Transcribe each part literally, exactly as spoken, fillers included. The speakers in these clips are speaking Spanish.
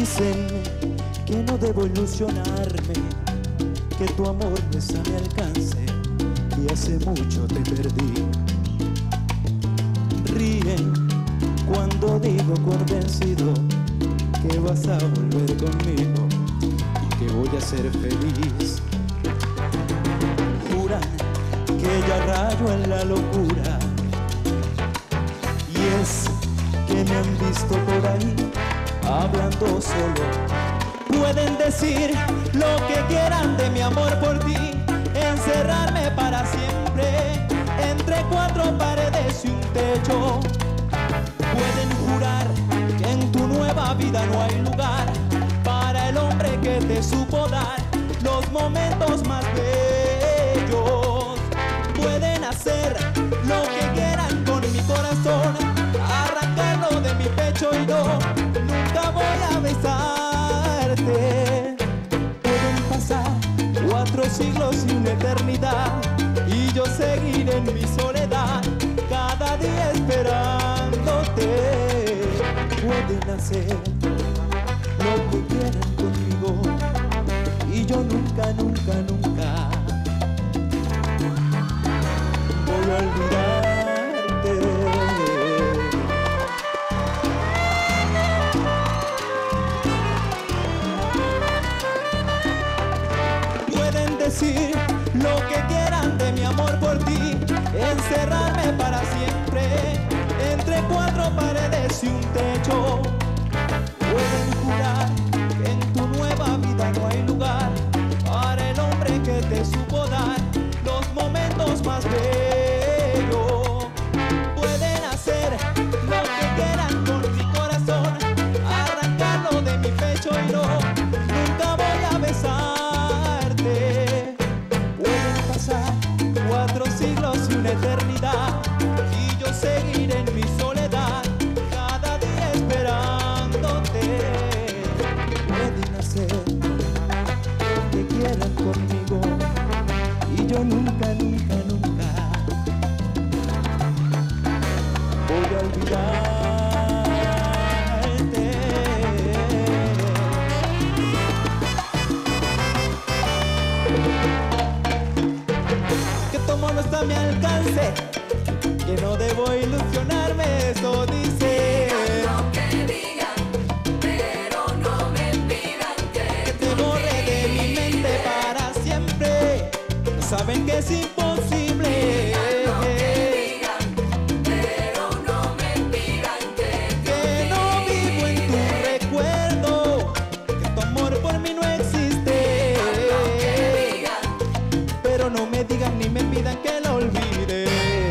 Dicen que no debo ilusionarme, que tu amor no está a mi alcance y hace mucho te perdí. Ríen cuando digo convencido que vas a volver conmigo y que voy a ser feliz. Juran que ya rayo en la locura, y es que me han visto por ahí hablando solo. Pueden decir lo que quieran de mi amor por ti, encerrarme para siempre entre cuatro paredes y un techo. Pueden jurar que en tu nueva vida no hay lugar para el hombre que te supo dar los momentos más bellos. Pueden hacer lo que quieran con mi corazón, arrancarlo de mi pecho y no, nunca voy a besarte. Pueden pasar cuatro siglos y una eternidad y yo seguiré en mi soledad, cada día esperándote. Pueden hacer lo que quieran conmigo y yo nunca, nunca, nunca voy a olvidarte. Pueden decir lo que quieran de mi amor por ti, encerrarme para siempre entre cuatro paredes y un techo. Pueden jurar que en tu nueva vida no hay lugar para el hombre que te supo dar los momentos más bellos. Pueden hacer lo que quieran con mi corazón, arrancarlo de mi pecho y no, nunca voy a besarte. Pueden pasar cuatro siglos y una eternidad y yo seguiré en mi soledad, cada día esperándote. Pueden hacer lo que quieran conmigo y yo nunca, nunca, nunca voy a olvidarte. Que tu amor no está a mi alcance, que no debo ilusionarme, eso dice. Digan lo que digan, pero no me pidan que, Que te borre de mi mente para siempre, saben que es imposible. digan lo que digan, pero no me pidan que, Que no vivo en tu recuerdo, que tu amor por mí no existe. lo que digan, Pero no me digan ni me pidan que lo olvide.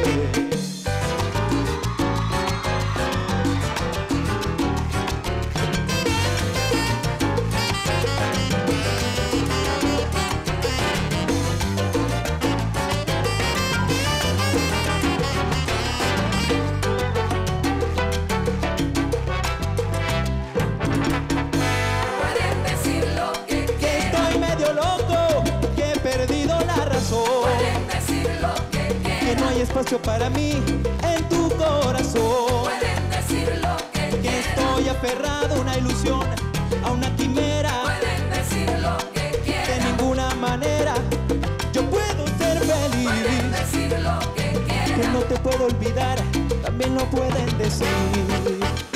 pueden decir lo que Que quieran, estoy medio loco, que he perdido la razón, pueden decir lo que que quieran, no hay espacio para mí en tu corazón, pueden decir lo que que quieran, estoy aferrado a una ilusión, a una quimera, pueden decir lo que de quieran, ninguna manera yo puedo ser pueden feliz. decir lo que Que quieran. no te puedo olvidar, también lo pueden decir.